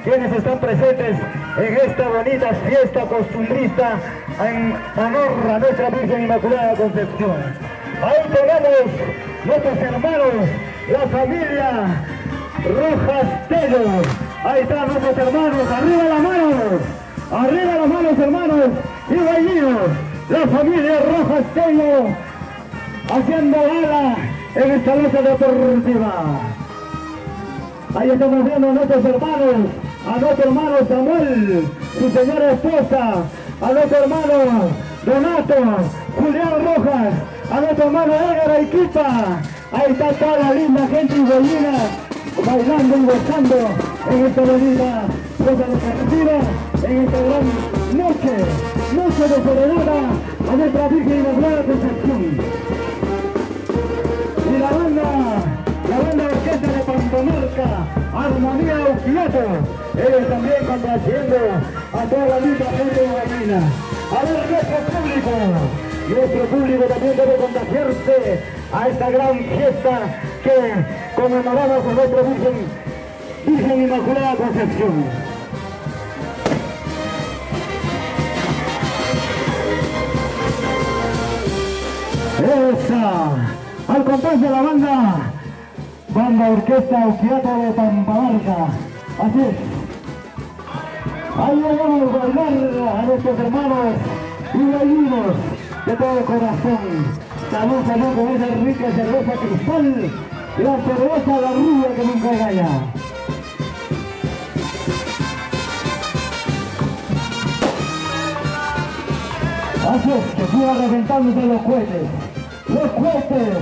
quienes están presentes en esta bonita fiesta costumbrista en honor a nuestra Virgen Inmaculada Concepción. Ahí tenemos nuestros hermanos, la familia Rojas Tello. Ahí están nuestros hermanos, arriba las manos hermanos y baillinos. La familia Rojas Tello haciendo gala en esta lucha deportiva. Ahí estamos viendo a nuestros hermanos, a nuestro hermano Samuel, su señora esposa, a nuestro hermano Donato, Julián Rojas, a nuestro hermano Edgar Aiquipa. Ahí está toda la linda gente y bellina bailando y gozando en esta bonita cosa deportiva, en esta gran noche de serenata a nuestra Virgen Inmaculada Concepción. Y la banda orquesta de Pampamarca, Armonía Uquiato, ellos también complaciendo a toda la linda gente de bellina. A ver, nuestro público también debe contagiarse a esta gran fiesta que conmemoramos a nuestra Virgen Inmaculada Concepción. Esa, al compás de la banda orquesta Uquiato de Pampamarca. Así es. Ahí vamos a bailar a nuestros hermanos y gallinos de todo corazón. Salud con esa rica cerveza Cristal, la cerveza La Rubia que nunca engaña. Así es, que siga reventándose los cohetes. Los cohetes.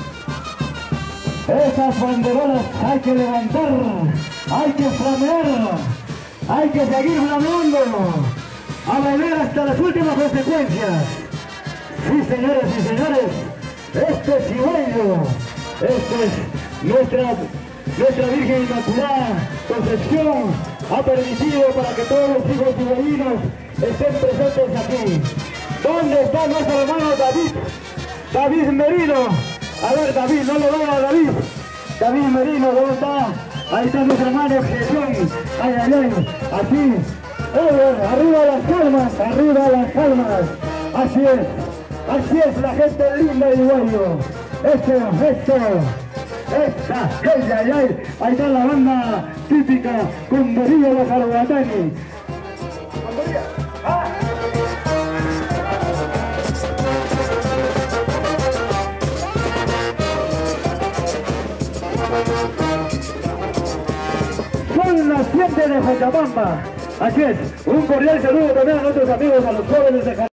Esas banderolas hay que levantar, hay que flamear, hay que seguir flameando, a bailar hasta las últimas consecuencias. Sí, señores y señores, este es Cigüeño, este es nuestra Virgen Inmaculada Concepción, ha permitido para que todos los hijos cigüeñinos estén presentes aquí. ¿Dónde está nuestro hermano David Merino? A ver, David, no lo veo a David. David Merino, ¿dónde está? Ahí está nuestro hermano Jesús. Ay, aquí. Arriba las palmas. Así es la gente linda de Iguayo. Ahí está la banda típica con Berillo de Carhuatani. Son las 7 de Jocabamba. Así es, un cordial saludo también a nuestros amigos, a los jóvenes de